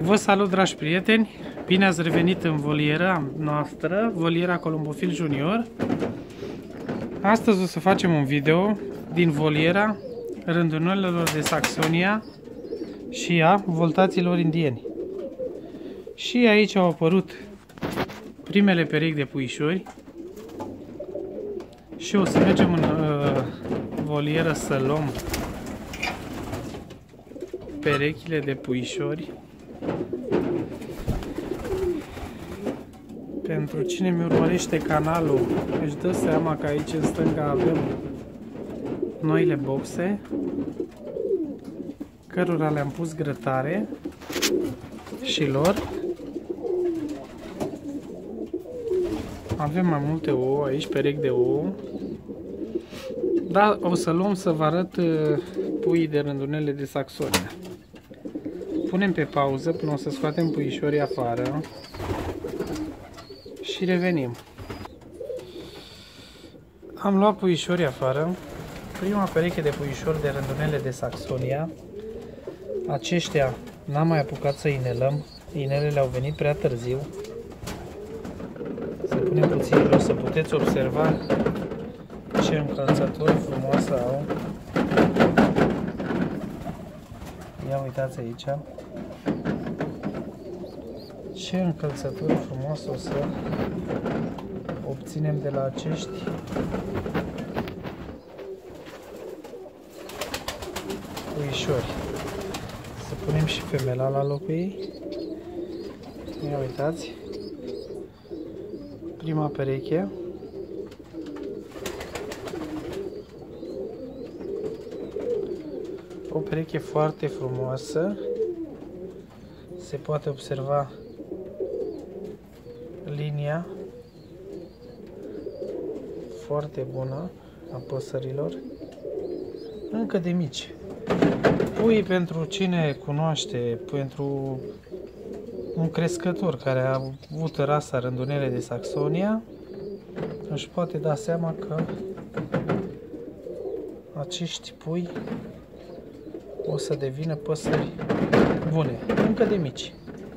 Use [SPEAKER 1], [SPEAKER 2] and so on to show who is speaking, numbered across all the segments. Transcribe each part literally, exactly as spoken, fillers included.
[SPEAKER 1] Vă salut, dragi prieteni! Bine ați revenit în voliera noastră, voliera Columbofil Junior. Astăzi o să facem un video din voliera rândunelelor de Saxonia și a voltaților indieni. Și aici au apărut primele perechi de puișori și o să mergem în uh, volieră să luăm perechile de puișori. Pentru cine mi urmărește canalul își dă seama că aici în stânga avem noile boxe cărora le-am pus grătare și lor. Avem mai multe ouă aici, perechi de ouă. Da, o să luăm să vă arăt puii de rândunele de Saxonia. Punem pe pauză până o să scoatem puișorii afară și revenim. Am luat puișorii afară. Prima pereche de puișori de rândunele de Saxonia. Aceștia n-am mai apucat să inelăm. Inelele au venit prea târziu. Să punem puțin jos să puteți observa ce încălțătură frumoasă au. Ia uitați aici ce încălțătură frumoasă o să obținem de la acești puișori. Să punem și femela la locul ei. Ia uitați, prima pereche. O pereche foarte frumoasă. Se poate observa linia foarte bună a păsărilor, încă de mici. Puii, pentru cine cunoaște, pentru un crescător care a avut rasa rândunele de Saxonia, își poate da seama că acești pui o să devină păsări bune, încă de mici.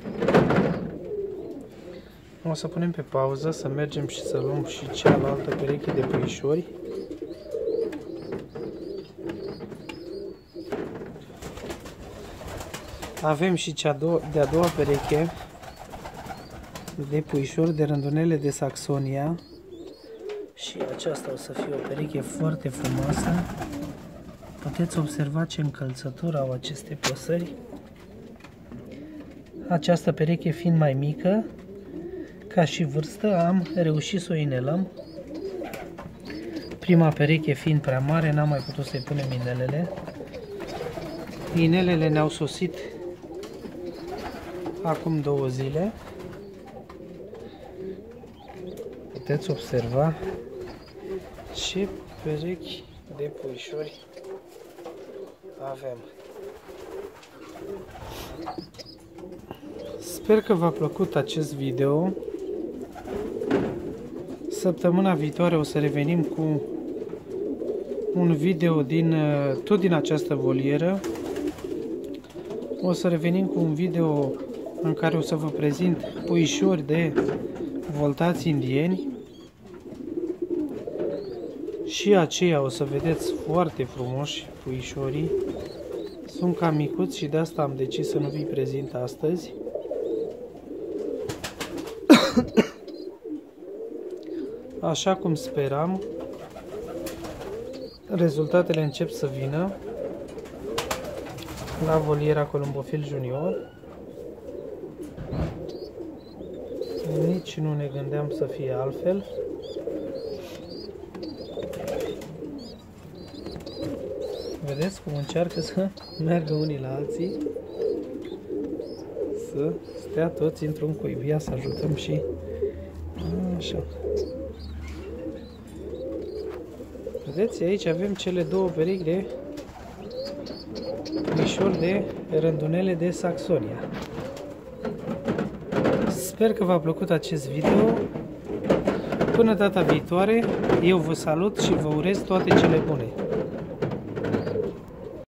[SPEAKER 1] O să punem pe pauză, să mergem și să luăm și cealaltă pereche de puișori. Avem și cea de-a doua pereche de puișori de rândunele de Saxonia. Și aceasta o să fie o pereche foarte frumoasă. Puteți observa ce încălțătură au aceste păsări. Această pereche fiind mai mică ca și vârstă, am reușit să o inelăm. Prima pereche fiind prea mare, n-am mai putut să-i punem inelele. Inelele ne-au sosit acum două zile. Puteți observa ce perechi de puișori avem. Sper că v-a plăcut acest video. Săptămâna viitoare o să revenim cu un video din, tot din această volieră. O să revenim cu un video în care o să vă prezint puișori de voltați indieni. Și aceia o să vedeți foarte frumoși puișorii. Sunt cam micuți și de asta am decis să nu vi prezint astăzi. Așa cum speram, rezultatele încep să vină la voliera Columbofil Junior. Nici nu ne gândeam să fie altfel. Vedeți cum încearcă să meargă unii la alții, să stea toți într-un cuib. Ia să ajutăm și așa. Vedeți, aici avem cele două perechi de puișori de rândunele de Saxonia. Sper că v-a plăcut acest video. Până data viitoare, eu vă salut și vă urez toate cele bune.